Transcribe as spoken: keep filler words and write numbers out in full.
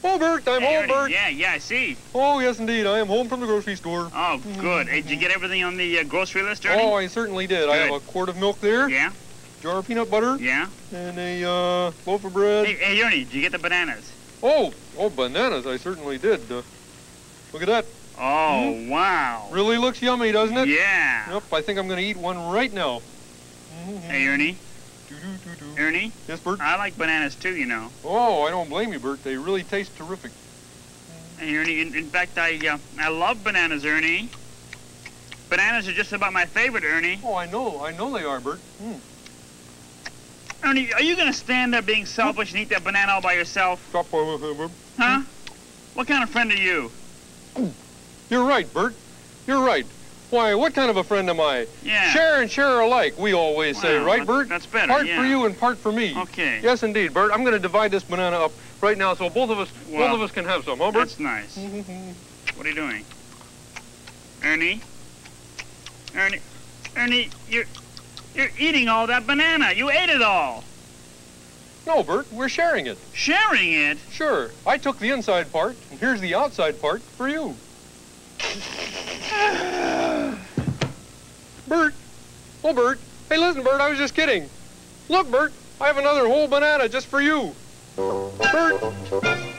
Oh, Bert, I'm Hey, home, Ernie. Bert. Yeah, yeah, I see. Oh, yes, indeed. I am home from the grocery store. Oh, good. Hey, did you get everything on the uh, grocery list, Ernie? Oh, I certainly did. I have Good. a quart of milk there, Yeah, jar of peanut butter, yeah. and a uh, loaf of bread. Hey, hey, Ernie, did you get the bananas? Oh, oh, bananas. I certainly did. Uh, look at that. Oh, wow. Really looks yummy, doesn't it? Yeah. Yep, I think I'm going to eat one right now. Hey, Ernie. Doo-doo-doo-doo. Ernie, Yes, Bert? I like bananas too, you know. Oh, I don't blame you, Bert. They really taste terrific. Hey, Ernie, in, in fact, I uh, I love bananas, Ernie. Bananas are just about my favorite, Ernie. Oh, I know. I know they are, Bert. Mm. Ernie, are you going to stand there being selfish and eat that banana all by yourself? Stop, uh, uh, Bert. Huh? What kind of friend are you? You're right, Bert. You're right. Why, what kind of a friend am I? Yeah. Share and share alike, we always say, Wow, right, that- Bert? that's better, Part yeah. for you and part for me. Okay. Yes, indeed, Bert. I'm going to divide this banana up right now so both of us Well, both of us can have some, huh, Bert? That's nice. What are you doing? Ernie? Ernie? Ernie, you're, you're eating all that banana. You ate it all. No, Bert, we're sharing it. Sharing it? Sure. I took the inside part, and here's the outside part for you. Bert. Oh, Bert. Hey, listen, Bert, I was just kidding. Look, Bert, I have another whole banana just for you. Bert.